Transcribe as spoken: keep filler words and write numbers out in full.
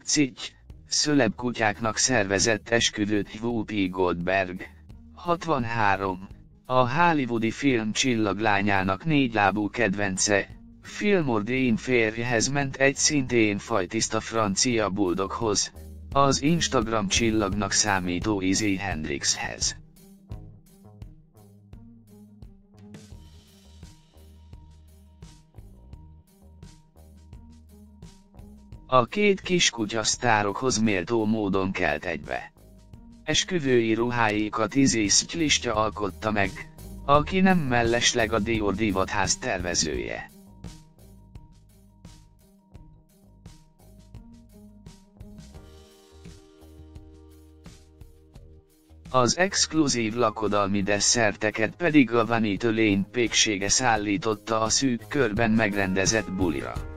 Cikk, szölebkutyáknak szervezett esküvőt Whoopi Goldberg. hatvanhárom. A hollywoodi film csillaglányának négylábú kedvence, filmordén férjehez ment egy szintén fajtiszta francia buldoghoz, az Instagram csillagnak számító Izzy Hendrixhez. A két kiskutya sztárokhoz méltó módon kelt egybe. Esküvői ruháikat Izzy sztilista alkotta meg, aki nem mellesleg a Dior divatház tervezője. Az exkluzív lakodalmi desszerteket pedig a Vanity Lane péksége szállította a szűk körben megrendezett bulira.